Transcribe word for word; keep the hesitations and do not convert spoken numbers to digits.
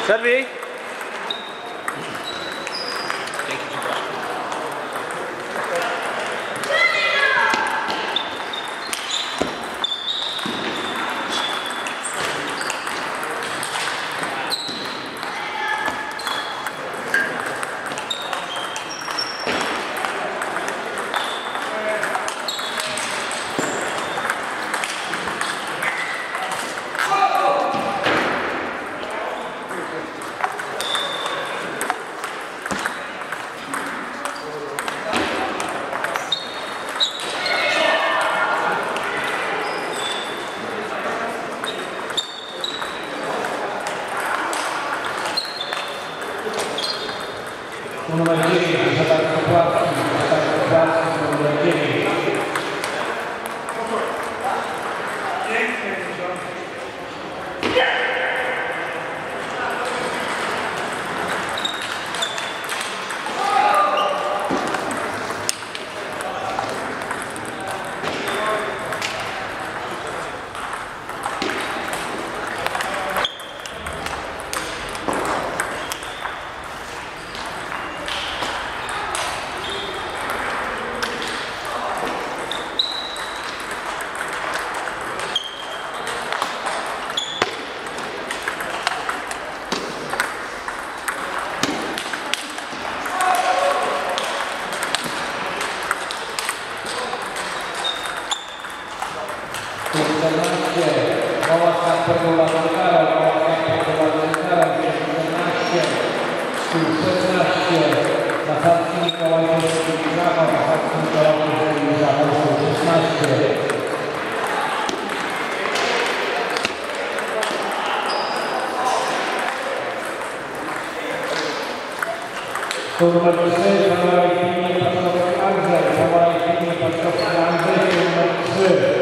Przerwij. Numer dziewięć, Zadarko Płatki, Zadarko Płatki, numer dziewięć. czternaście, Małas Kasper Łażnikara, Małas Kasper Łażnikara, czternaście, szesnaście, Zasadzki Mikołaj Zacha, Zasadzki Mikołaj Zacha, szesnaście. Numer trzy, Samara Ipinie, Paczkowski Andrzej, Samara Ipinie, Paczkowski Andrzej, numer trzy.